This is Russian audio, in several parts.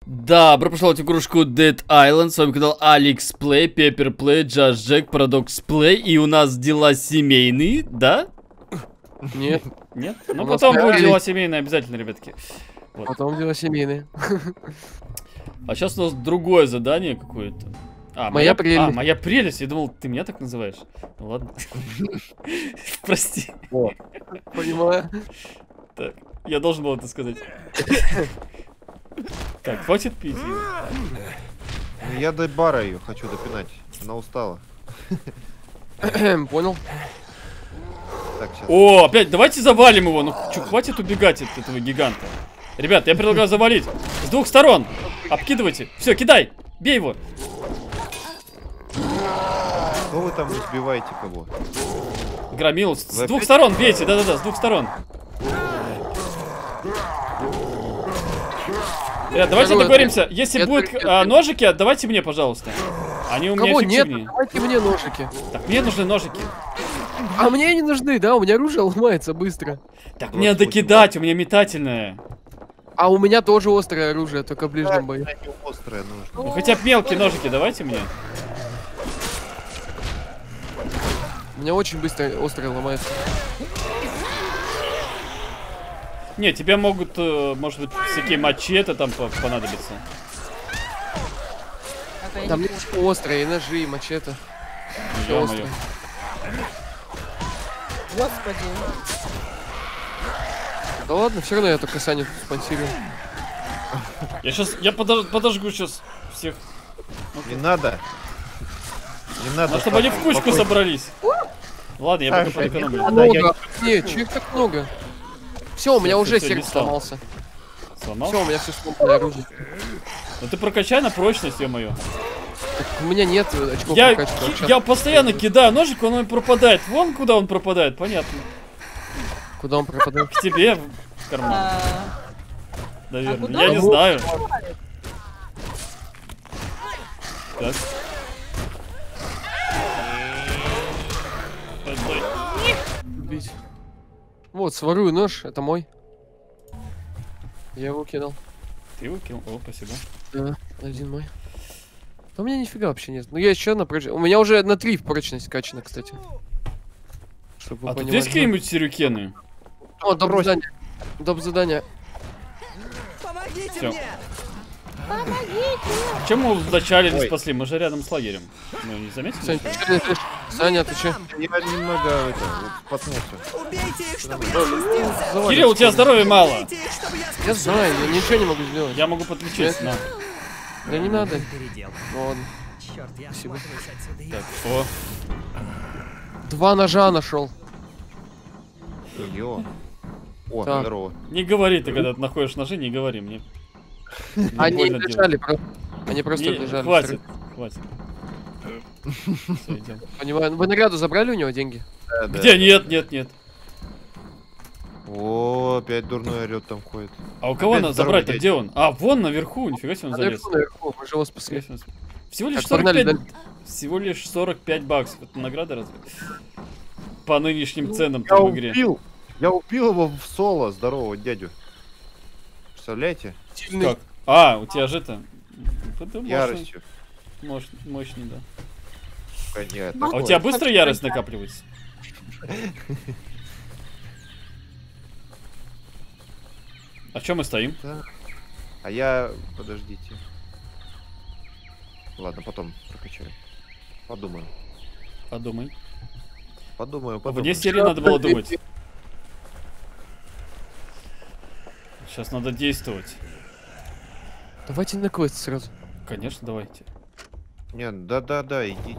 Да, добро пожаловать в игрушку Dead Island. С вами канал Алекс Плей, Пеппер Плей, Джаш Джек, Парадокс Плей. И у нас дела семейные, да? Нет. Нет? Ну потом будут дела семейные обязательно, ребятки. Вот. Потом дела семейные. А сейчас у нас другое задание какое-то. Моя прелесть. Моя прелесть. Я думал, ты меня так называешь. Ну ладно. Прости. Понимаю. Так, я должен был это сказать. Так, хватит пить. Я до бара ее хочу допинать. Она устала. Понял. Так, о, опять, давайте завалим его. Ну, чё, хватит убегать от этого гиганта. Ребят, я предлагаю завалить. С двух сторон. Обкидывайте. Все, кидай. Бей его. Что вы там избиваете кого? Громил. С двух сторон бейте. Да-да-да, с двух сторон. Ребят, давайте договоримся. Если будут ножики, отдавайте мне, пожалуйста. Они у меня эффективнее. Нет, давайте мне ножики. Так, мне нужны ножики. А мне не нужны, да? У меня оружие ломается быстро. Так мне надо кидать, у меня метательное. А у меня тоже острое оружие, только в ближнем бою. Острое нужно. Ну хотя бы мелкие ножики давайте мне. У меня очень быстро острое ломается. Не, тебе могут, может быть, всякие мачете там понадобятся. Там мне острые, и ножи, и мачете. Все острое. Господи. Да ладно, все равно я только Саню спонсирую. Я подожгу сейчас всех. Не надо. Не надо. А чтобы они в кучку собрались. Ладно, я пока поэкономлю. Много. Нет, чего их так много? Все, у меня уже сердце сломался. Сломался? Все, у меня все сломанное оружие. Ну ты прокачай на прочность, ё-моё. У меня нет очков прокачки. Я постоянно кидаю ножик, он пропадает. Вон куда он пропадает, понятно. Куда он пропадает? К тебе в карман. Наверное, я не знаю. Так. Убить. Вот, сворую нож, это мой. Я его кидал. Ты его кинул? О, спасибо. Да, один мой. Да у меня нифига вообще нет. Ну я еще на прочность. У меня уже на 3 в прочность качана, кстати. А тут есть какие-нибудь сирюкены? О, доп задание. Доп задание. Помогите мне! Чем мы вначале не спасли? Мы же рядом с лагерем. Мы не заметили? Саня, ты че? Я немного споткнулся. Убейте их, чтобы я спустился! Кирилл, у тебя здоровья мало. Убейте их, чтобы я спустился! Я знаю, я ничего не могу сделать. Я могу подключиться, на. Да не надо. Ну ладно. Черт, я Спасибо. Так, о. 2 ножа нашел. Йо. О, Так. здорово. Не говори ты, когда ты находишь ножи, не говори мне. Они больно лежали, они просто Не, лежали. хватит, хватит. Всё, идем. Понимаю. Вы награду забрали у него деньги? Да, да. Где? Нет, нет, нет. О, опять дурной орет там ходит. А у кого Опять надо здоровый забрать-то? дядя. Где он? А, вон наверху, нифига себе он залез. Наверху, мы же его спасли. Всего лишь Так, погнали 45... Всего лишь 45 баксов. Это награда разве? По нынешним ценам Я в игре. Я убил его в соло, здорового дядю. Представляете? Сильный. Как? А, у тебя же это... Яростью. Мощный, да. Понятно. А у тебя быстро ярость накапливается? А чем мы стоим? Да. А я... Подождите. Ладно, потом прокачаю. Подумаю. Подумай. Подумаю. Вне серии надо было думать. Сейчас надо действовать. Давайте на квест сразу. Конечно, давайте. Нет, да, идите.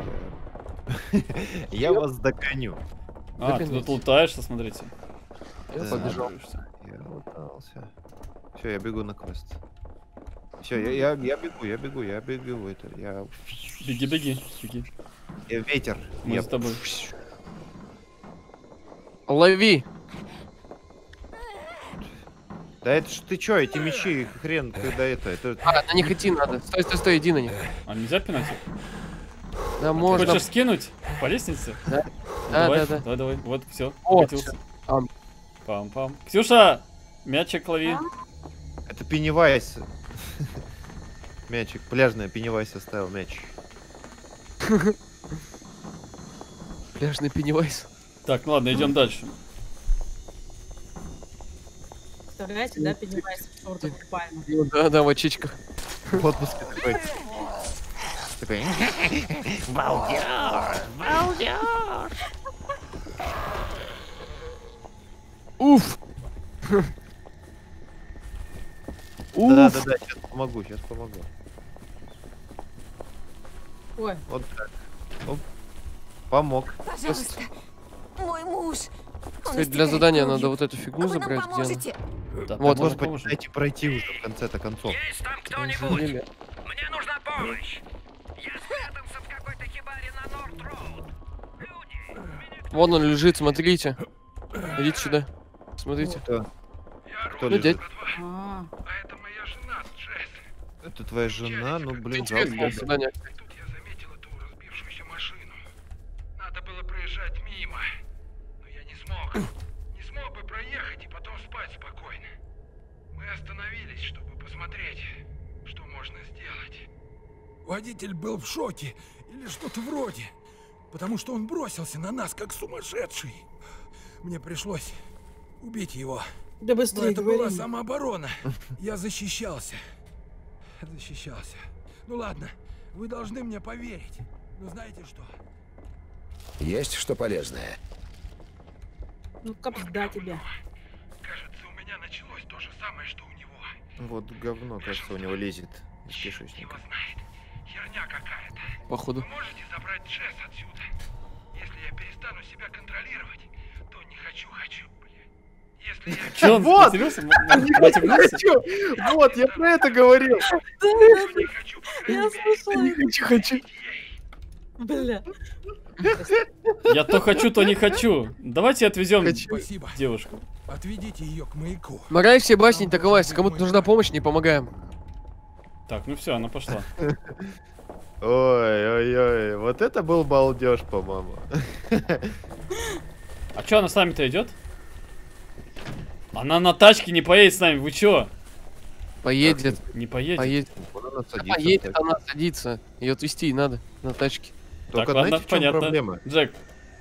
Я вас догоню. А, ты тут лутаешься, смотрите. Я Да. побежал. Я лутался. Все, я бегу на квест. Все, я бегу. Это я. Беги. Я ветер. Мы Я с тобой. Лови. Да это ж ты чё, эти мечи хрен, когда это. А, на них идти надо. Стой, иди на них. А нельзя пинать их? Да, можно. Хочешь скинуть? По лестнице? Да. Давай, Да. давай. Вот, все. О, Катился. Ам. Пам-пам. Ксюша! Мячик лови. Это Пеннивайз. Мячик, пляжный, Пеннивайс оставил мяч. Пляжный Пеннивайс. Так, ну ладно, идем дальше. Представляете, да, поднимайся в шортах буквально. Ну да, в очечках. В отпуске такой. Такой. Уф! Да, Уф! сейчас помогу. Ой, Вот так. Оп. Помог. Пожалуйста, мой муж. Он Кстати, для истекает задания кровью. надо вот эту фигну Вы нам забрать, где она. поможете? Да, Вот, поможем, Господи, поможем. дайте пройти уже в конце-то концов. Есть там Забыли. кто-нибудь? Мне нужна помощь. Я спрятался в какой-то хибаре на Норд-Роуд. Люди, меня Вон он лежит, смотрите. Идите сюда. Смотрите. Кто Ну, лежит? дядь. а, А это моя жена, Джесс. Это твоя жена? Ну, блин, Интересное жалко. задание. Тут я заметил эту разбившуюся машину. Надо было проезжать мимо. Но я не смог. Не смог бы проехать и потом спать спокойно. Мы остановились, чтобы посмотреть, что можно сделать. Водитель был в шоке, или что-то вроде, потому что он бросился на нас, как сумасшедший. Мне пришлось убить его. да Но быстрее это была говори. самооборона. Я защищался. Ну ладно, вы должны мне поверить. Но знаете что? Есть что полезное? Ну капсда тебе. Кажется, у меня началось то же самое, что у него. Вот говно, кажется, у него лезет из Черт его кишечника. знает. Херня какая-то. Походу. Вы можете забрать Джесс отсюда? Если я перестану себя контролировать, то не хочу, блин. Если я Че, он Вот! потерялся? Натягнулся? Вот, я про это говорил. не хочу, по Я крайней мере, слышала. Хочу. Бля. Я то хочу, то не хочу. Давайте отвезем Спасибо. девушку. Отведите ее к маяку. Мораль всей басни такова, если кому-то нужна помощь, не помогаем. Так, ну все, она пошла. Ой, вот это был балдеж, по-моему. А че она с нами-то идет? Она на тачке не поедет с нами, вы чё? Поедет, Не поедет? поедет. Вот она садится. Поедет, она садится. Ее отвезти надо на тачке. Только Так, ладно, знаете, в чем понятно. проблема? Джек.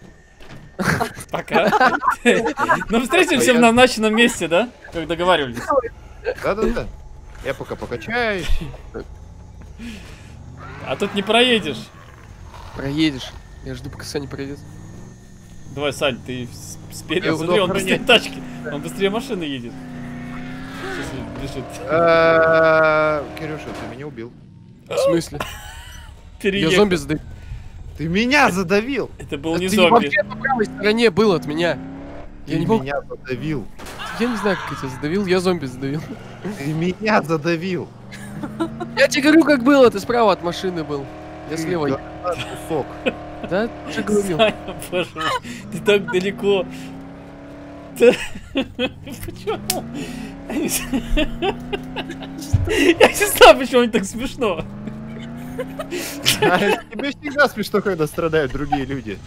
Пока. Ну встретимся в назначенном месте, да? Как договаривались. Да-да-да. Я пока покачаюсь. А тут не проедешь. Проедешь. Я жду, пока Саня проедет. Давай, Сань, ты спереди. Я Смотри, он буду быстрее охранять. тачки. Он быстрее машины едет. Сейчас бежит. Кирюша, ты меня убил. В смысле? Я Переехал. зомби задаю. Ты меня задавил! Это был не Ты зомби. вообще по правой стороне был от меня. Я Ты не мог. меня задавил. Я не знаю, как я тебя задавил. Я зомби задавил. Ты меня задавил. Я тебе говорю, как было. Ты справа от машины был. Я слева. Да, кусок. Да? Уже говорил. Саня, боже мой, ты так далеко. Да. Почему? Я не знаю, почему это так смешно. Тебе всегда смешно, когда страдают другие люди.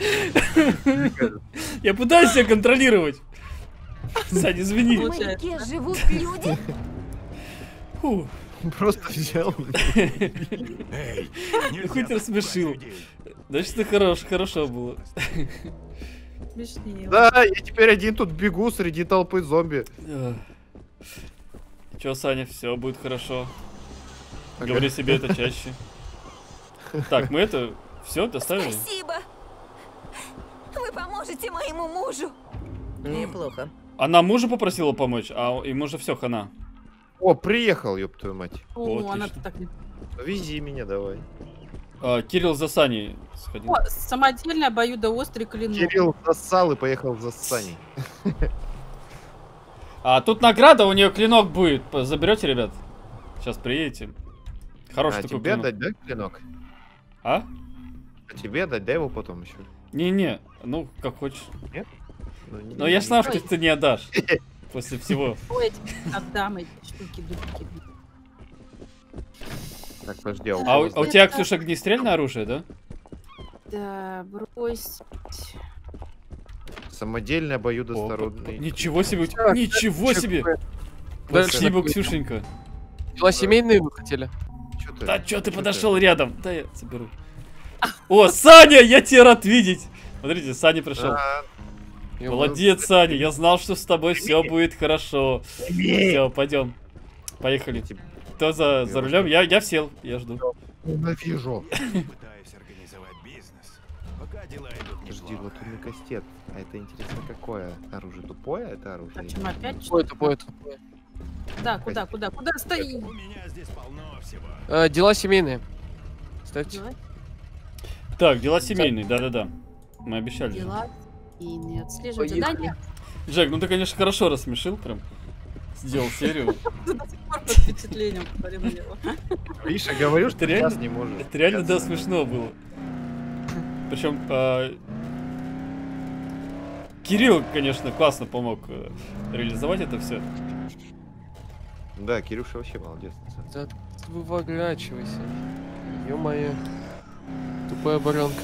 Я пытаюсь себя контролировать. Сань, извини. В маяке живут люди? Фу, Просто взял. Эй, ну хоть рассмешил. Значит, это хорошо было. Смешнее. Да, я теперь один тут бегу среди толпы зомби. Чё, Саня, все будет хорошо. Говори себе это чаще. Так, мы это все доставили? Спасибо. Вы поможете моему мужу. Неплохо. Она мужа попросила помочь, а ему же все хана. О, приехал, ёб твою мать. Вот, О, она отлично. так не... Вези меня давай. Кирилл за Саней сходил. О, самодельный обоюдоострый клинок. Кирилл засал и поехал за Саней. А тут награда, у нее клинок будет. Заберете, ребят? Сейчас приедете. Хороший А такой тебе клинок. дать, да, клинок? А? А тебе дать, дай его потом еще. Не-не, ну, как хочешь. Ну, не- Но я ж не- знал, что ты не отдашь. После всего. Ой, я тебе отдам эти штуки, дубки. Так, подожди, А у Это- тебя, Ксюша, огнестрельное оружие, да? Да, брось. Самодельный обоюдоосторожный. Ничего себе, у тебя- ничего себе! Дальше Спасибо, такой. Ксюшенька. Дела семейные вы хотели? Чё ты? Да чё ты Чё подошел рядом? Да я заберу. О, Саня, я тебя рад видеть. Смотрите, Саня пришел. Я Молодец, Саня, я знал, что с тобой все будет хорошо. Все, пойдем. Поехали. Кто за рулем? Я сел, я жду. Ненавижу. Пытаюсь организовать бизнес. Пока дела идут Подожди, вот у меня кастет. А это интересно какое оружие? Тупое это оружие? Почему опять? Тупое, тупое. Куда стоим? У меня здесь полно всего. Дела семейные. Ставьте. Так, дела семейные, да-да-да. Мы обещали. же. Дела и не отслеживать Поехали. задания. Джек, ну ты, конечно, хорошо рассмешил прям. Сделал серию. Ты до сих пор под впечатлением посмотри на него. Видишь, я говорю, что Это реально- сейчас не можешь. Это реально, да, смешно было. Причем Кирилл, конечно, классно помог реализовать это все. Да, Кирюша вообще молодец. на самом деле. Да выворачивайся. Ё-моё. Тупая баранка.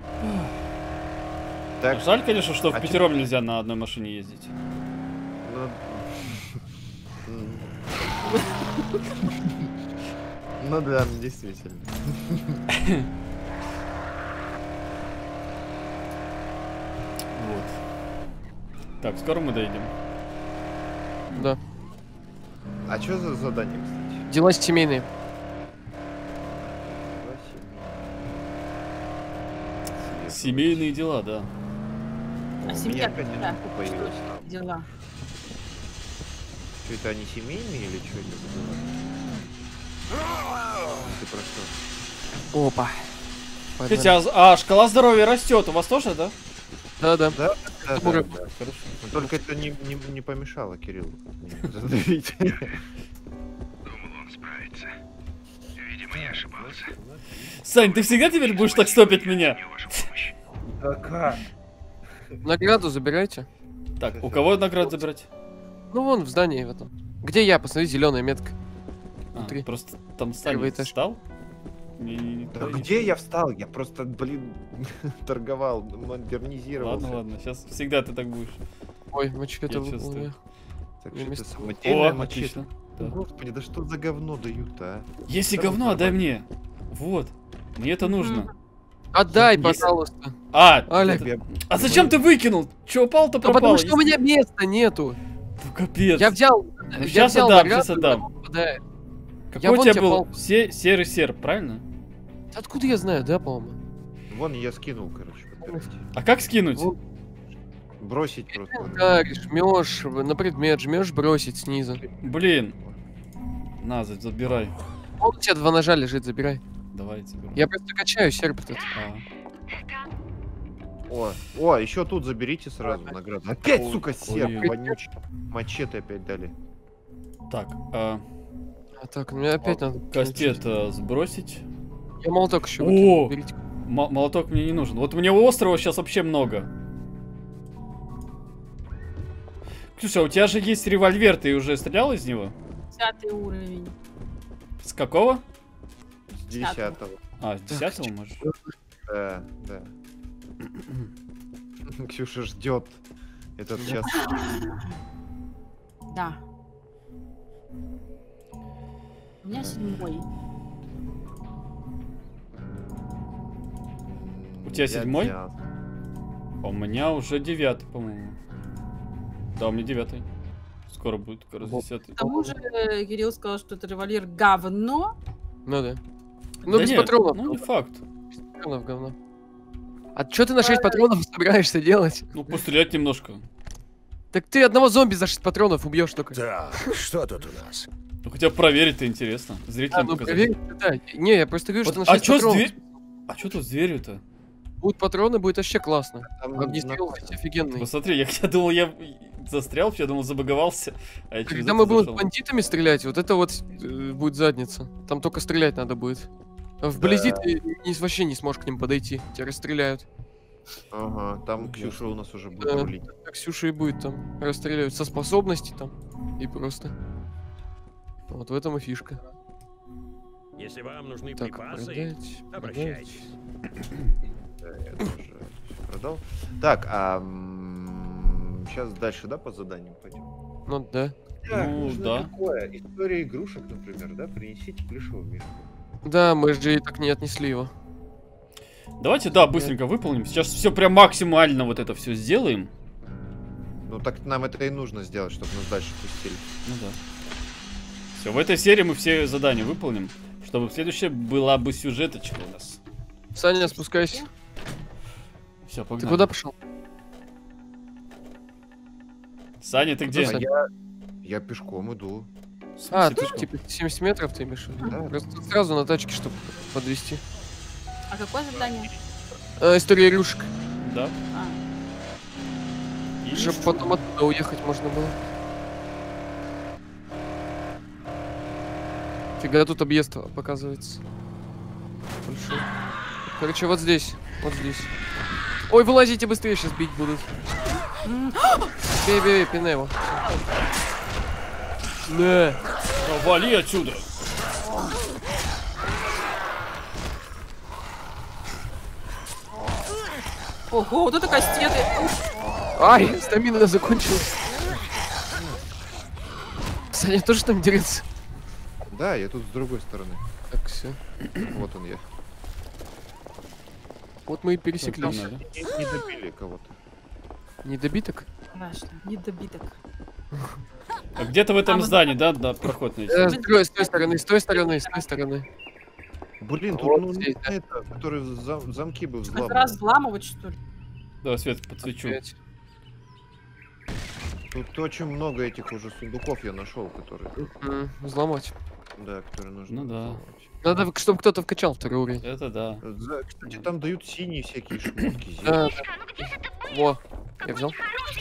Так, Жаль, конечно, что в А пятером нельзя на одной машине ездить. ну... Ну да, действительно. Вот. Так, скоро мы доедем. Да. А что за задание, кстати? Дела семейные. Семейные дела, да. А У семья меня опять какая? не появилась. Дела. Что это, они семейные или что это за дела? Ты про что? Опа. Кстати, а шкала здоровья растет. У вас тоже, да? Да-да. Да, да, Тимура. да. Хорошо. Но только это не помешало Кириллу задавить. Думал, он справится. Видимо, я ошибался. Сань, ты всегда теперь будешь так стопить меня? Не ваша помощь. Да как? Награду забирайте. Так, у кого наград забирать? Ну вон в здании в этом. Где я? Посмотри, зеленая метка. А, Внутри. просто там Первый Саня этаж. встал? Не Да то где я встал? Я просто, блин, торговал, модернизировался. Ладно, ладно, сейчас всегда ты так будешь. Ой, мачете Я выплыло. чувствую. Так Я что это вместо- самодельная О, мачете. отлично. Да. Господи, да что за говно дают, а? Если Да говно, вот отдай нормально. мне. Вот. Мне это нужно. Отдай, Есть. пожалуйста. А, Олег. а зачем ты выкинул? Че, упал-то Ну, пропало? потому что у меня места нету. Ну, капец. Я взял. Ну, щас отдам, щас отдам. Да. Какой я у вон тебя тебе был пал- серый серп, правильно? Откуда я знаю, да, по-моему? Вон я скинул, короче, подбирайте. А как скинуть? Вот. Бросить просто. Так, жмешь на предмет, жмешь бросить снизу. Блин. На, забирай. Вот у тебя 2 ножа лежит, забирай. Давай, забирай. Я просто качаю серп этот. О, еще тут заберите сразу награду. Опять, Ой, сука, серп, ой. вонючий. Мачете опять дали. Так, А так, мне опять надо. кастет сбросить. Я молоток еще О! выкину, берите. Молоток мне не нужен. Вот мне у острова сейчас вообще много. Ксюша, у тебя же есть револьвер, ты уже стрелял из него? 10 уровень. С какого? С 10-го. А, с 10-го можешь? Да, да. Ксюша ждет этот час. Да. У меня 7-й. У тебя 7-й? Я- А у меня уже 9, по-моему. Да, у меня 9. Скоро будет как раз 10. К тому же Кирилл сказал, что это револьвер говно. Ну да. Ну, Да без нет, патронов. Ну, не факт. Без патронов говно. А что ты на 6 патронов собираешься делать? Ну, пострелять немножко. Так ты одного зомби за 6 патронов убьешь только. Так, что тут у нас? Ну, хотя бы проверить-то интересно. Зрителям Ну, показать. проверь, да. Не, я просто говорю, Вот, что на а 6 чё с патронов. дверь? А что тут с дверью-то? Будут патроны, будет вообще классно. Там Огнестрел на- офигенный. Посмотри, я думал, я застрял, я думал, забаговался. А я через Когда это мы будем зашел. бандитами стрелять, вот это вот будет задница. Там только стрелять надо будет. А вблизи Да. ты вообще не сможешь к ним подойти. Тебя расстреляют. Ага, там Ксюша у нас уже будет Да. рулить. Так Ксюша и будет там. Расстреливать со способностей там. И просто. Вот в этом и фишка. Если вам нужны Так, припасы, продать, обращайтесь. Да, я тоже продал. Так, сейчас дальше, да, по заданию пойдем? Ну да. Так, Ну, нужно да. такое. История игрушек, например, да? Принесите плюшевую мишку. Да, мы же и так не отнесли его. Давайте, да, быстренько выполним. Сейчас все прям максимально вот это все сделаем. Ну так нам это и нужно сделать, чтобы нас дальше пустили. Ну да. Все, в этой серии мы все задания выполним, чтобы в следующей была бы сюжеточка у нас. Саня, спускайся. Все, Ты погнали. куда пошел? Саня, ты где? Куда, Саня? Я пешком иду. В А, смысле тут пешком? типа 70 метров ты имеешь в виду? Да. Просто сразу на тачке, чтобы подвести. А какое задание? История игрушек. Да. А, И Чтобы потом оттуда уехать можно было. Фига тут объезд показывается. Большой. Короче, вот здесь. Вот здесь. Ой, вылазите быстрее, сейчас бить будут. Бей, бей, бей, пинай его. Да. Ну, вали отсюда. ого, вот это кастеты. Ай, стамина закончилась. Саня тоже там дерется. Да, я тут с другой стороны. Так, все. Вот он я. Вот мы и пересеклись. Надо. Не добили кого-то. Недобиток? Конечно, недобиток. А где-то в этом здании, да, да, проход найти. С той стороны, с той стороны, с той стороны. Блин, тут Вот ну, здесь, да. это, который замки бы Как взломал. раз взламывать, что ли? Да, свет подсвечу. Опять. Тут очень много этих уже сундуков я нашел, которые, Взломать. да, которые нужно. Ну да. взломать. Надо, чтобы кто-то вкачал второй уровень. Это да. Кстати, там дают синие всякие шмотки. Да, зелень. Во, я взял.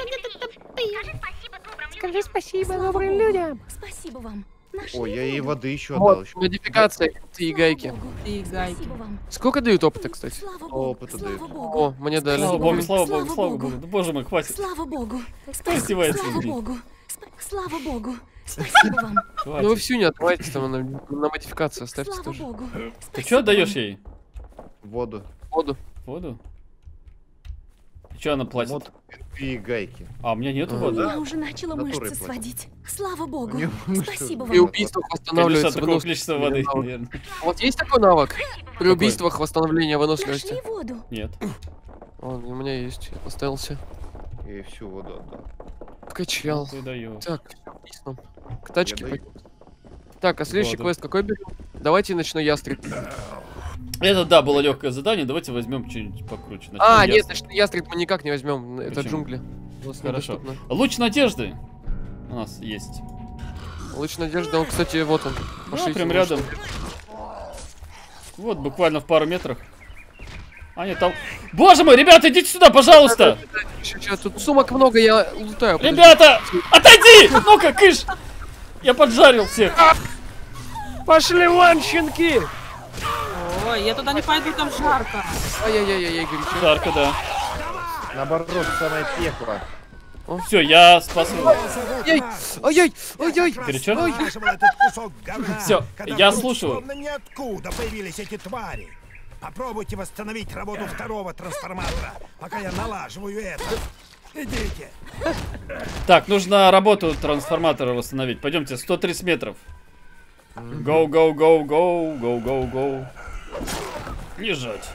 Скажи спасибо добрым людям. Спасибо вам. Нашли Ой, я ей воду. воды еще Вот, отдал. Еще. модификация и гайки. Богу. И гайки. Спасибо вам. Сколько дают опыта, кстати? Слава Богу. Опыта Слава дают. Богу. О, мне дали. Слава богу, слава Слава богу, слава Богу. богу. Да боже мой, хватит. Слава Богу. Издевается Слава над ней. Богу. Слава Богу. Спасибо вам. Ну вы Хватит. всю не отдавайте там на модификацию, оставьте Слава тоже. Богу. Ты Спасибо что отдаешь вам. ей? Воду. Воду. Воду? И что она платит? Вот и гайки. А, у меня нету А. воды. Я уже начала Натурой мышцы платят. сводить. Слава Богу. Мне мышцы- Спасибо При вам. убийствах Конечно, восстанавливается такого количества воды, выносливость. наверное. Вот есть такой навык? При Какой? убийствах восстановления выносливости. Нашли воду. Нет. Он, у меня есть, я поставил все. Я ей всю воду отдал. Вкачал. Ты даешь. Так, вниз нам. К тачке Я пойдем. Так, а следующий Воду. квест какой берем? Давайте ночной ястреб. Это, да, было легкое задание. Давайте возьмем что-нибудь покруче. Начнем А, нет, ясно. ночной ястреб мы никак не возьмем. Это Почему? джунгли. У нас Хорошо. недоступно. Луч надежды у нас есть. Луч надежды, он, кстати, вот он. Ну, Пошлите прям луч рядом. надежды. Вот, буквально в пару метрах. А, нет, там... Боже мой, ребята, идите сюда, пожалуйста! Ща, тут сумок много, я лутаю. подожди. Ребята, отойди! Ну-ка, кыш! Я поджарил всех. Пошли вон, щенки! Ой, я туда не пойду, там жарко. Ай-яй-яй-яй, горячо. Жарко, да. Наоборот, самое пекло. Все, я спас его. Ай-яй! Ай-яй! Ай-яй! Горячо? Ай! Этот кусок говна, Всё, когда я вдруг слушаю. Словно ниоткуда появились эти твари. Попробуйте восстановить работу второго трансформатора, пока я налаживаю это. Идите. Так, нужно работу трансформатора восстановить. Пойдемте, 130 метров. Go, go, go, go, go, go, go. Лежать.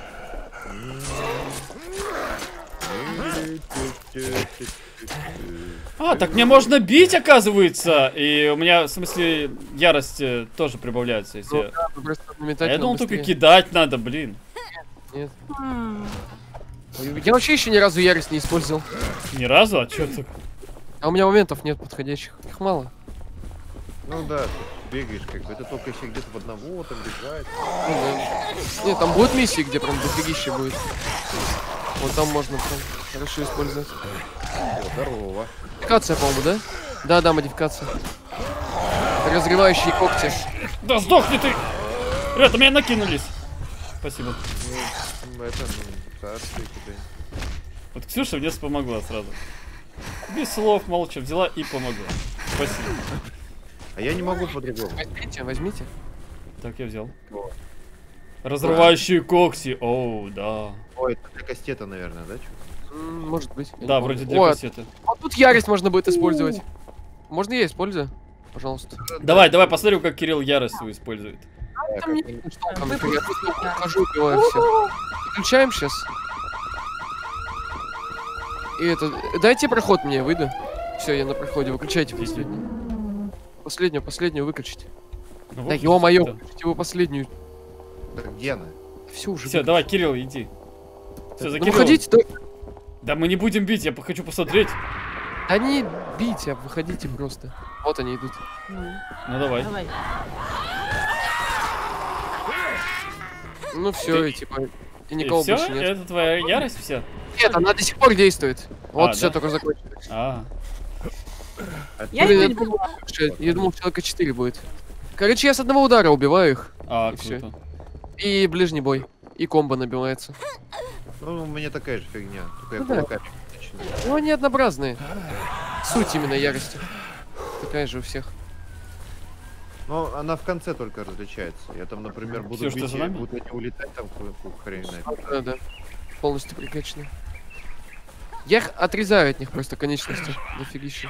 А, так мне можно бить, оказывается. И у меня, в смысле, ярость тоже прибавляется, если... Ну я- да, просто А моментально я думал, только быстрее. кидать надо, блин. Нет. М, Я вообще еще ни разу ярость не использовал. Ни разу, а чё так? А у меня моментов нет подходящих. Их мало. Ну да, ты бегаешь, как бы. Это только если где-то в одного там бежать. Ну да. Нет, там будут миссии, где прям дофигище будет. Вот там можно прям хорошо использовать. О, здорово. Модификация, по-моему, да? Да-да, модификация. Разрывающие когти. Да сдохни ты! Ребята, меня накинулись. Спасибо. Это, царствие тебе. Вот Ксюша мне помогла сразу. Без слов, молча взяла и помогла. Спасибо. А я не могу по-другому. Возьмите, возьмите. Так, я взял. Разрывающие когти. Оу, да. Ой, это для кастета, наверное, да? чё? Может быть. я не Да, помню. вроде для О, кассеты. а тут ярость можно будет использовать. Можно я использую? Пожалуйста. Давай, посмотрим, как Кирилл ярость свою использует. Там не что там, я просто ухожу, убиваю всех. Включаем сейчас. И это... Дайте проход мне, я выйду. Все, я на проходе, выключайте последнюю. Последнюю выключите. Ну, Да вот, ё-моё, да. выключите вы последнюю. Да где она? Все уже. Все, давай, Кирилл, иди. Все, за Ну Кириллом. выходите, да. Да мы не будем бить, я хочу посмотреть. Да не бейте, а выходите просто. Вот они идут. Ну давай. Давай. Ну все, и типа... И никого все? больше нет. Это твоя ярость вся? Нет, она до сих пор действует. Вот А, все, да? только закончилось. Я Блин, не я поняла. Я думал, человека 4 будет. Короче, я с одного удара убиваю их. И всё. Круто. И ближний бой. И комбо набивается. Ну, у меня такая же фигня. Только я Ну да. кулаками начинаю. Ну, они однообразные. Суть именно ярости. Такая же у всех. Но она в конце только различается. Я там, например, буду Всё, что бить, за и нами? будут они улетать там хрень знает. Да. Полностью прикачаны. Я их отрезаю от них просто конечности. Дофигища.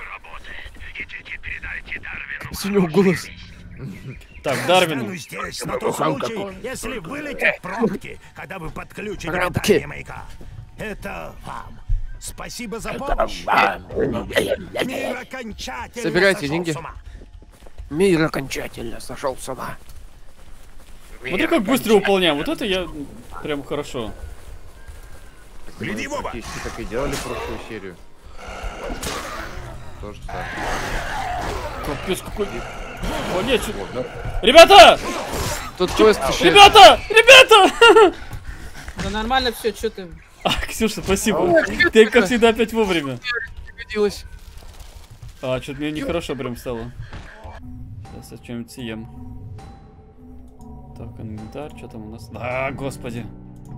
Капец, у него голос. Так, Дарвин. Стану здесь на тот случай, если вылетят пробки, когда вы подключите Пробки. питание маяка. Это вам. Спасибо за помощь. Мир окончательно Собирайте сошел деньги. с ума. Мир окончательно сошел с ума. Смотри, как быстро выполняем. Вот это я прям хорошо. Гляди, Вова. Практически так и делали прошлую серию. То же самое. Капец, какой... О, нет, ребята! Тут квест еще. Ребята! Да нормально все, что ты... Ксюша, спасибо. Ты, как всегда, опять вовремя. Пригодилось. Что-то мне нехорошо прям стало. Сейчас я что-нибудь съем. Так, инвентарь, что там у нас? Господи.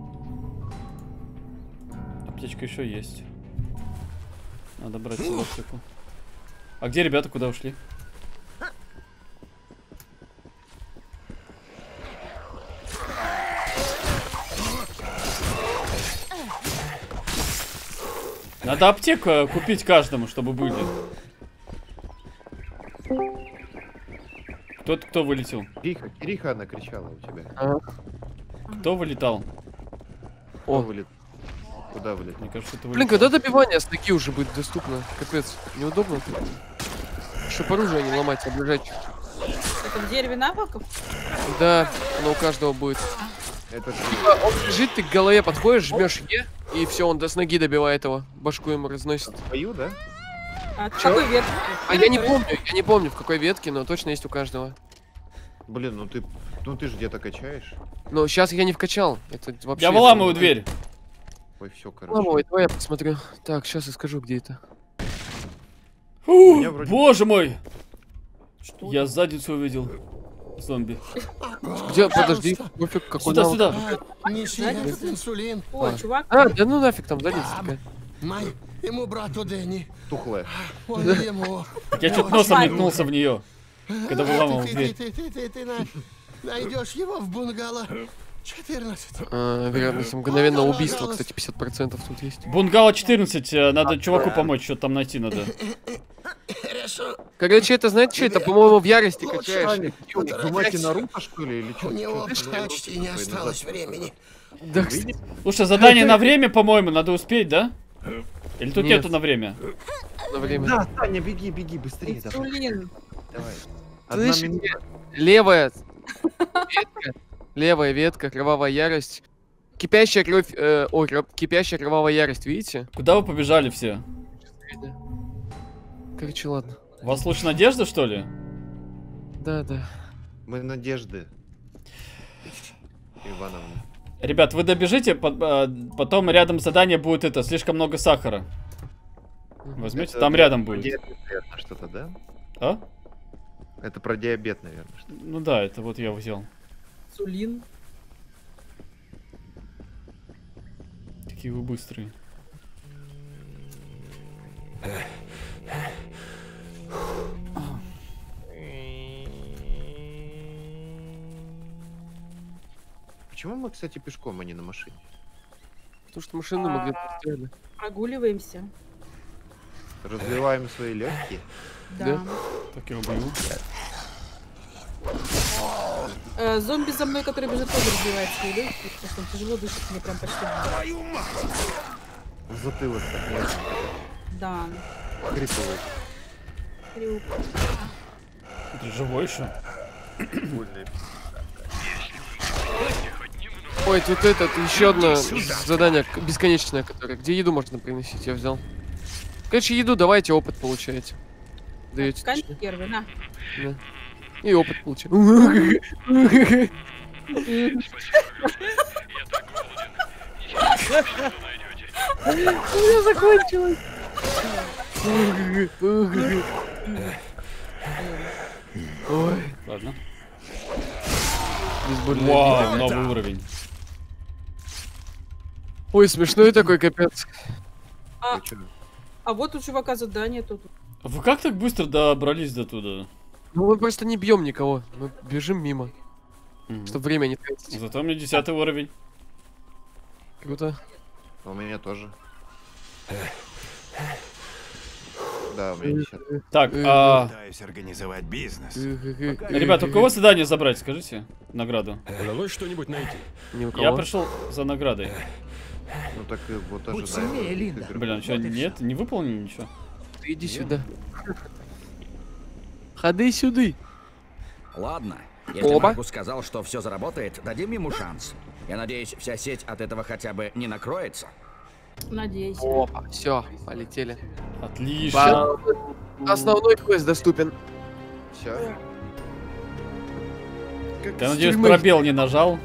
Аптечка еще есть. Надо брать себе аптеку. А где ребята, куда ушли? Надо аптеку купить каждому, чтобы были. Кто вылетел? Кириха она кричала у тебя. Кто вылетал? Кто вылет? Куда вылет? Мне кажется, это Блин, когда добивание с ноги уже будет доступно? Капец, неудобно. Чтоб оружие не ломать, а бежать. Это в дереве навыков? Да, оно у каждого будет. Это же... Он лежит, ты к голове подходишь, жмешь Е, и все, он с ноги добивает его. Башку ему разносит. Твою, да? А в какой ветке? А я не помню в какой ветке, но точно есть у каждого. Блин, ну ты же где-то качаешь. Но сейчас я не вкачал. Это вообще. Я выламываю дверь. Ой, все, короче. Ламывай, давай я посмотрю. Так, сейчас я скажу, где это. меня вроде- Боже мой! Я задницу увидел. Зомби. Где? Подожди, пофиг, какой Сюда, навык. сюда. Неси инсулин. О, чувак. А, да ну нафиг там задница такая. Май ему брату Дэнни. Тухлая. Он ему. Я чуть носом метнулся в нее, когда выламывал дверь. Ты найдешь его в бунгало 14. Вероятность мгновенного убийства, кстати, 50% тут есть. Бунгало 14, надо чуваку помочь, что там найти надо. Короче, это, знаете, что это, по-моему, в ярости качаешь. Думаете, Наруто, что ли, или что? У него почти не осталось времени. Да, кстати. Слушай, задание на время, по-моему, надо успеть, да? Или тут Нет. нету на время? На время. Да, Таня, беги, быстрее. Инсулин. Давай. Одна Слышите? минута. Левая ветка, левая ветка, кровавая ярость. Кипящая кровь, кипящая кровавая ярость, видите? Куда вы побежали все? Короче, ладно. У вас луч надежды, что ли? Да. Мы надежды. Ивановна. Ребят, вы добежите, потом рядом задание будет это, слишком много сахара. Возьмете, Это там рядом будет. Диабет, наверное, что-то, да? А? Это про диабет, наверное. Что Ну да, это вот я взял. Инсулин. Какие вы быстрые. Почему мы, кстати, пешком, а не на машине? Потому что машину могли поставили. Прогуливаемся. Развиваем свои легкие. Да. Так я убью. Зомби за мной, который бежит, тоже разбивает свои легкие, потому что он тяжело дышит, мне прям почти. Затылок так нет. Да. Криповый. Крюк. Ты живой еще? Ой, тут еще одно задание бесконечное, которое, где еду можно приносить, я взял. Короче, еду давайте, опыт получаете. Даете. Консервы, на. Да. И опыт получаете. У меня закончилось. Ой. Ладно. Бейсбольная Вау, бита. новый уровень. Ой, смешной такой, капец. А вот у чувака задание тут. Вы как так быстро добрались до туда? Ну мы просто не бьем никого, мы бежим мимо, чтобы время не тратить. Зато у меня 10 уровень. Круто. У меня тоже. Да, у меня 10. Так, Пытаюсь организовать бизнес. ребят, у кого задание забрать, скажите? Награду. Удалось что-нибудь найти? Ни у кого. Я пришел за наградой. Ну так и вот Будь сильнее, ожидаем. Линда. Блин, что, нет? Не выполнили ничего? Ты иди сюда. Ходи сюда. Ладно, если Оба. Маркус сказал, что все заработает, дадим ему шанс. Я надеюсь, вся сеть от этого хотя бы не накроется. Надеюсь. Опа, все, полетели. Отлично. Основной квест доступен. Все. Я надеюсь, пробел не нажал.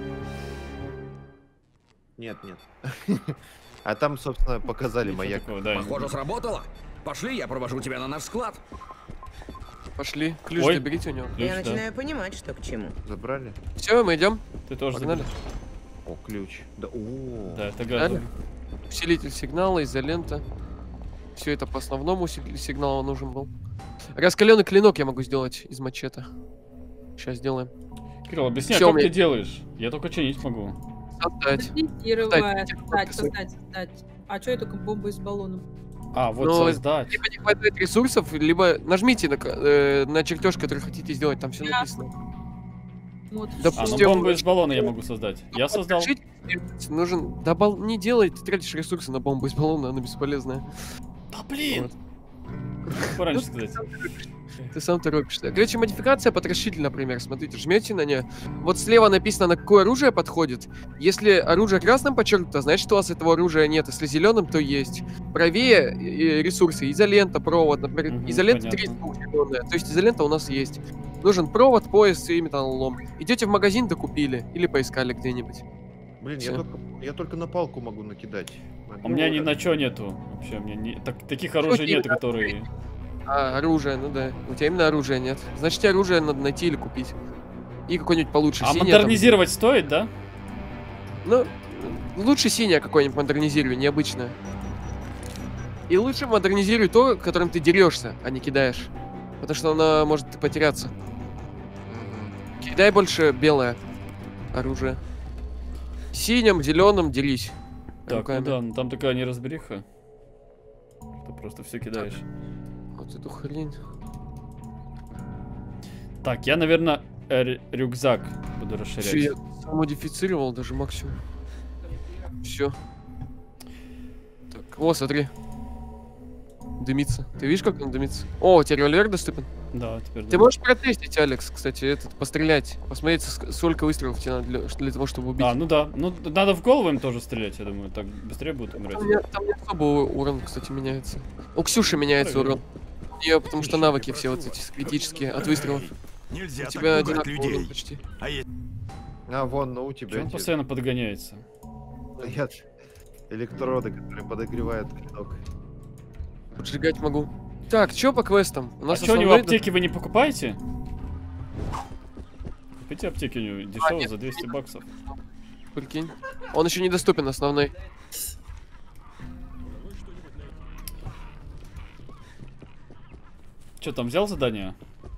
Нет, нет. А там, собственно, показали маяк. Похоже, сработало. Пошли, я провожу тебя на наш склад. Пошли. Ключ Ой. доберите у него. Ключ, Я да. начинаю понимать, что к чему. Забрали? Все, мы идем. Ты тоже Погнали. заберешь. О, ключ. Да, Да, это Дали. газовый. Усилитель сигнала, изолента. Все это по основному сигналу нужен был. Раскаленный клинок я могу сделать из мачете. Сейчас сделаем. Кирилл, объясняй, Всё, как мне- ты делаешь? Я только чинить могу. Создать. Тестировать, Создать. создать. А что это, как бомба из баллона? А, вот Ну, создать. Либо не хватает ресурсов, либо нажмите на чертеж, который хотите сделать, там все написано. Вот. А, ну Допустим, бомбу из баллона я могу создать. Я создал. Нужен. Да не делай, ты тратишь ресурсы на бомбу из баллона, она бесполезная. Да блин! Вот. Пораньше сказать. Ты сам торопишься. Короче, модификация потрошитель, например. Смотрите, жмете на нее. Вот слева написано, на какое оружие подходит. Если оружие красным подчеркнуто, значит, у вас этого оружия нет. Если зеленым, то есть. Правее ресурсы. Изолента, провод. Например, Мгм, изолента понятно. 300. То есть изолента у нас есть. Нужен провод, пояс и металлолом. Идете в магазин, докупили. Или поискали где-нибудь. Блин, Всё. я только на палку могу накидать. У меня ни на чё нету. Вообще, у меня таких оружий нет, которые... А, оружие, ну да. У тебя именно оружия нет. Значит, тебе оружие надо найти или купить. И какое-нибудь получше. А синее там. модернизировать стоит, да? Ну, лучше синее какое-нибудь модернизируй, необычное. И лучше модернизируй то, которым ты дерешься, а не кидаешь. Потому что оно может потеряться. Кидай больше белое оружие. Синим, зеленым дерись. Так, ну руками. да, ну там такая неразбериха. Ты просто все кидаешь. Вот эту хрень. Так, я, наверное, рюкзак буду Все, расширять. я модифицировал даже максимум. Все. Так, о, смотри. Дымится. Ты видишь, как он дымится? О, у тебя револьвер доступен? Да, теперь Ты да. можешь протестить, Алекс, кстати, пострелять. Посмотреть, сколько выстрелов тебе надо для того, чтобы убить. А, ну да. Ну, надо в голову им тоже стрелять, я думаю. Так быстрее будут умирать. Там не особо урон, кстати, меняется. У Ксюши меняется Проверим. урон. У нее потому что навыки все вот эти критические от выстрелов. Нельзя У так тебя пугать одинаковый урон людей. почти. А есть... А, вон, ну у тебя Чё он эти постоянно подгоняется? стоят электроды, которые подогревают клинок. Поджигать могу. Так, что по квестам? У А нас что, у него основной- аптеки вы не покупаете? Купите аптеки у него дешево нет, за 200 баксов. Прикинь. Он еще недоступен, основной. Что, там взял задание?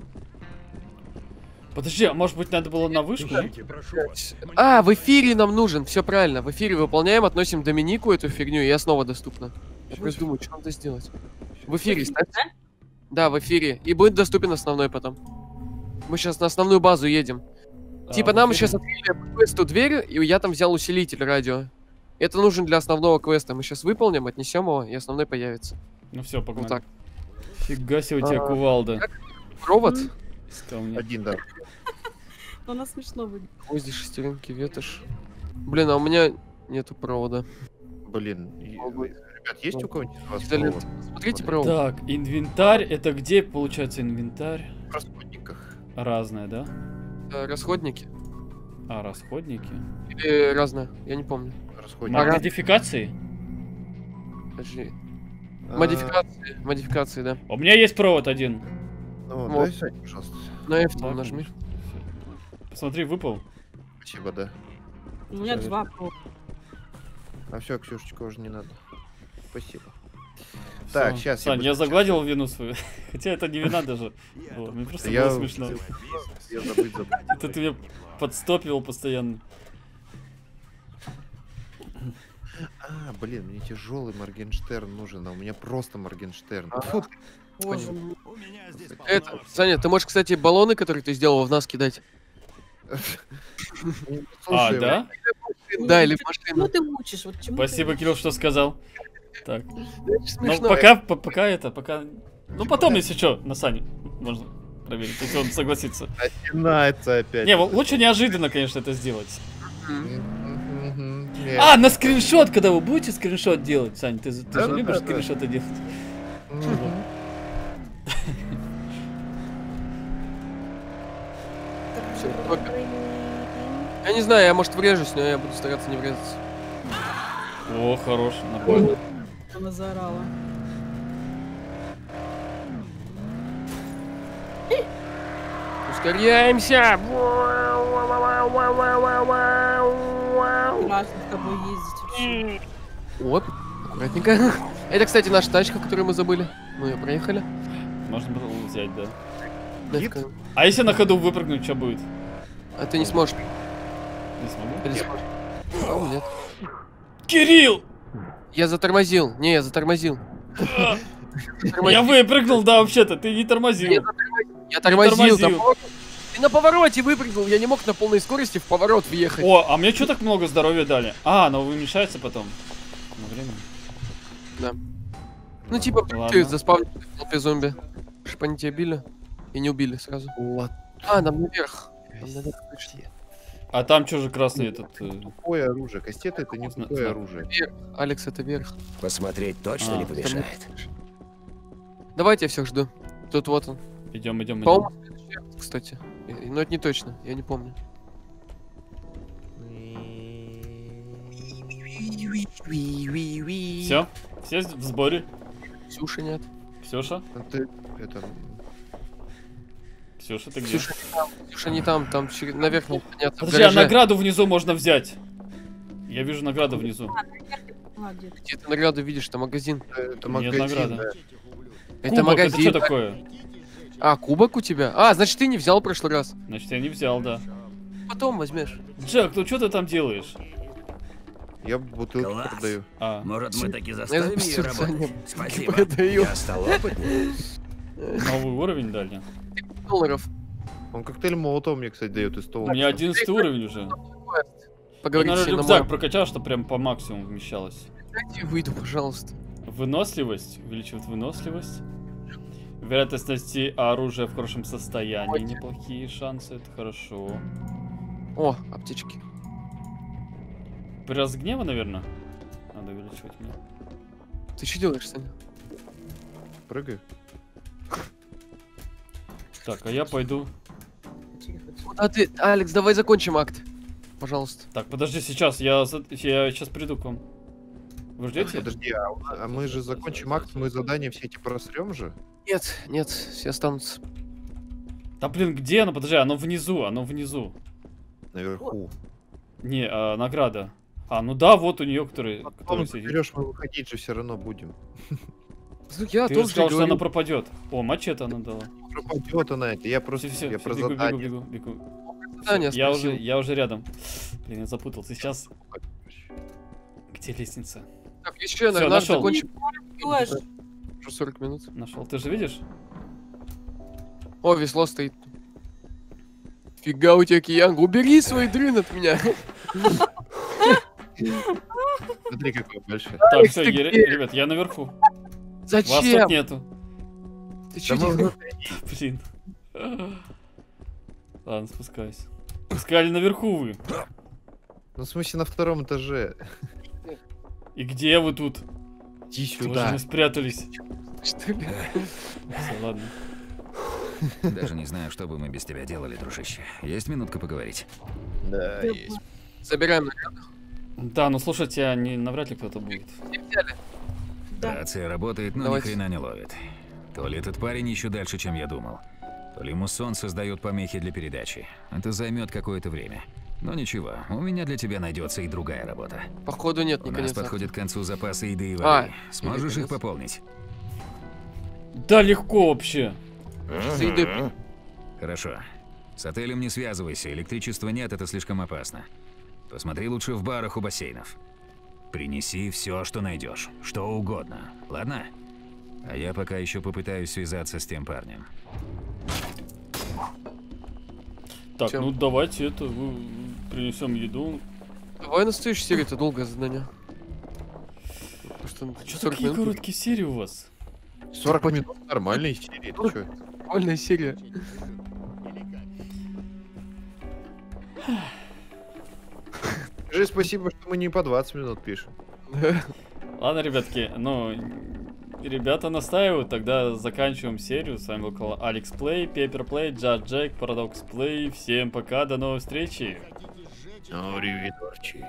Подожди, а может быть надо было на вышку? Слушайте, прошу вас. А, в эфире нам нужен, все правильно. В эфире выполняем, относим Доминику эту фигню, и основа доступна. Я просто думаю, что надо сделать. В эфире, ставьте. Да, в эфире. И будет доступен основной потом. Мы сейчас на основную базу едем. Типа нам сейчас открыли по квесту дверь, и я там взял усилитель радио. Это нужен для основного квеста. Мы сейчас выполним, отнесем его, и основной появится. Ну все, погнали. Вот так. Фига себе у тебя кувалда. Провод? Один, да. Она смешно выглядит. Гвозди, шестеренки, ветошь. Блин, а у меня нету провода. Блин, ребят, есть у кого-нибудь из вас Изолента. провод? Смотрите провод. Так, инвентарь. Это где получается инвентарь? В расходниках. Разное, да? Расходники. А, расходники. Или разное, я не помню. Расходники. Модификации? Подожди. Модификации, да. У меня есть провод один. Ну, Вот. дай сядь, пожалуйста. На F Так, нажми. Посмотри, выпал. Спасибо, да. У меня 2 провода. А все, Ксюшечка, уже не надо. Спасибо. Так, Всё. сейчас. Сань, я загладил вину свою. Хотя это не вина даже. Вот, мне просто Я- было смешно. Я забыть. Это ты меня подстопил постоянно. А, блин, мне тяжелый Моргенштерн нужен, а у меня просто Моргенштерн. Фу. Боже мой. Это, Саня, ты можешь, кстати, баллоны, которые ты сделал, в нас кидать. А, да? Да, или Чему машину. ты мучишь? Вот чему Спасибо, ты Кирилл, что сказал. Так. Ну, Смешно. пока. Ну, потом, если что, на Сане можно проверить, если он согласится. Начинается опять. Не, лучше неожиданно, конечно, это сделать. Мгм. А, на скриншот, когда вы будете скриншот делать, Сань, ты же Да-да-да-да. любишь скриншоты делать? Мгм. Всё, топер. Я не знаю, я, может, врежусь, но я буду стараться не врезаться. О, хорош, нормально. Она заорала. Ускоряемся! Страшно с тобой ездить вообще. Оп, аккуратненько. Это, кстати, наша тачка, которую мы забыли. Мы ее проехали. Можно было взять, да. Нафиг. А если на ходу выпрыгнуть, что будет? А ты не сможешь. Не смогу? Или сможешь? По-моему, нет. Кирилл! Я затормозил. Не, я затормозил. Я выпрыгнул, да, вообще-то, ты не тормозил. Я тормозил. тормозил. Ты на повороте выпрыгнул. Я не мог на полной скорости в поворот въехать. О, а мне что так много здоровья дали? А, оно уменьшается потом. На время. Да. Ну, типа, Ладно. ты заспавнил в толпе зомби. Чтоб они тебя били. И не убили сразу. А, нам наверх. Нам наверх пришли. А там что же красный этот... Тупое оружие. Кастеты это не тупое оружие. Вверх. Алекс, это вверх. Посмотреть точно не помешает. Давайте, я всех жду. Тут вот он. Идем. По-моему, кстати. Но это не точно, я не помню. Все? Все в сборе? Ксюши нет. Ксюша? Ты это... Ксюша, ты где? Ксюша не там, Ксюша не там, там наверх не подняться. в Подожди, а гараже. награду внизу можно взять. Я вижу награду внизу. А, где ты? Где ты награду видишь, там магазин. Это Нет магазин, награды. да. Это Кубок, магазин. это что такое? А, кубок у тебя? А, значит, ты не взял в прошлый раз. Значит, я не взял, да. Потом возьмешь. Джек, ну что ты там делаешь? Я бутылки Класс. продаю. А, Может, мы таки Я заставим ее запустил работать? Саня. Спасибо. Продаю. Я стал опытнее. новый уровень дали. $5. Он коктейль Молотов мне, кстати, дает из У того. меня 11 уровень уже. Я, Поговорите наверное, на рюкзак мой. прокачал, что прям по максимуму вмещалось. Дайте я выйду, пожалуйста. Выносливость. Увеличивает выносливость. Вероятность найти оружие в хорошем состоянии. Неплохие шансы, это хорошо. О, аптечки. Пресс гнева, наверное. Надо увеличивать мне. Ты что делаешь, Саня? Прыгаю. Так, а я пойду. А ты, Алекс, давай закончим акт. Пожалуйста. Так, подожди, сейчас. Я сейчас приду к вам. Вы ждете? Подожди, а мы же закончим акт, мы задания все эти просрем же? Нет, нет, все останутся. Да блин, где оно? Подожди, оно внизу. Наверху. Не, награда. А, ну да, вот у нее, которая Потом сидит. берешь, мы выходить же все равно будем. Я Ты же тоже сказал, что говорю. она пропадет. О, мачете она дала. Пропадет она это. Я просто Все, я про бегу. задание. Задание спросил. Я уже рядом. Блин, я запутался. Сейчас. Где лестница? Так, еще, Всё, наверное, нашел. закончим. уже 40 минут. Нашел. Ты же видишь? О, весло стоит. Фига у тебя, Киянг, убери свой дрын от меня. Смотри, какой большой. Так, все, ребят, я наверху. Вас Зачем? тут нету. Ты чё Да мы делаешь? Блин. Ладно, спускаюсь. Сказали, наверху вы. Ну, в смысле, на втором этаже. И где вы тут? Иди Вы же сюда. не спрятались. Что ли? Всё, ладно. Даже не знаю, что бы мы без тебя делали, дружище. Есть минутка поговорить? Да, есть. Собираем наряд. Да, ну слушайте, а навряд ли кто-то будет. Все взяли? Да. Рация работает, но Давайте. ни хрена не ловит. То ли этот парень еще дальше, чем я думал, то ли муссон создает помехи для передачи. Это займет какое-то время. Но ничего, у меня для тебя найдется и другая работа. Походу нет, У не нас конец. подходят к концу запасы еды и А, воды. Сможешь или их конец. пополнить? Да легко вообще. За едой. Хорошо. С отелем не связывайся, электричества нет, это слишком опасно. Посмотри лучше в барах у бассейнов. Принеси все, что найдешь, что угодно, ладно? А я пока еще попытаюсь связаться с тем парнем. Так, Чё? ну давайте это, принесем еду. Давай на следующей серии, это долгое задание. Потому что Что 40 такие минут. короткие серии у вас? 40 минут нормальной серии. Ты чё? Прикольная серия. Скажи спасибо, что мы не по 20 минут пишем. Ладно, ребятки, ну, ребята настаивают, тогда заканчиваем серию. С вами был Алекс Плей, Пеппер Плей, Джад Джек, Парадокс Плей. Всем пока, до новой встречи. Аривидорчи.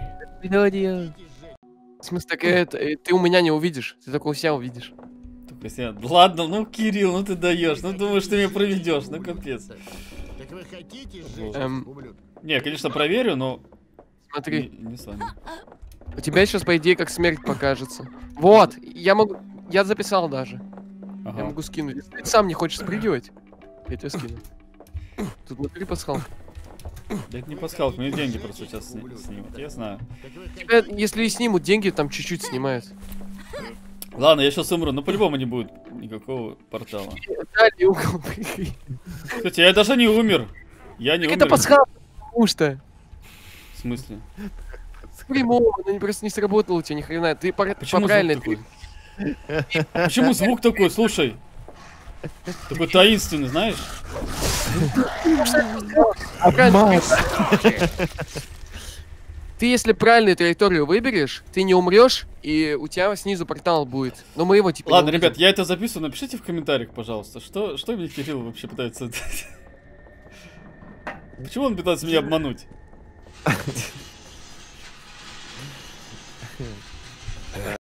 В смысле, так ты у меня не увидишь, ты только у себя увидишь. Только если... Ладно, ну, Кирилл, ну ты даешь, ну думаешь, ты меня проведешь, ну капец. Так вы хотите Не, конечно, проверю, но Смотри, не с вами. у тебя сейчас, по идее, как смерть покажется. Вот, я могу... Я записал даже. Я Ага. могу скинуть. Если ты сам не хочешь спрыгивать, я тебе скину. Тут внутри пасхалка. Да это не пасхалка, мне деньги просто сейчас снимут, я знаю. Тебя, если и снимут деньги, там чуть-чуть снимают. Ладно, я сейчас умру, но по-любому не будет никакого портала. Дальний угол, прикинь. Кстати, я даже не умер. Я не Так умер. это пасхалка, потому что... В смысле? Прямого, она просто не сработала у тебя ни хрена. Ты по Почему правильной звук такой? Почему звук такой, слушай? Такой таинственный, знаешь? Ты если правильную траекторию выберешь, ты не умрешь, и у тебя снизу портал будет. Но мы его типа. Ладно, не увидим. ребят, я это записываю. Напишите в комментариях, пожалуйста, что мне Кирилл вообще пытается... Почему он пытается меня обмануть?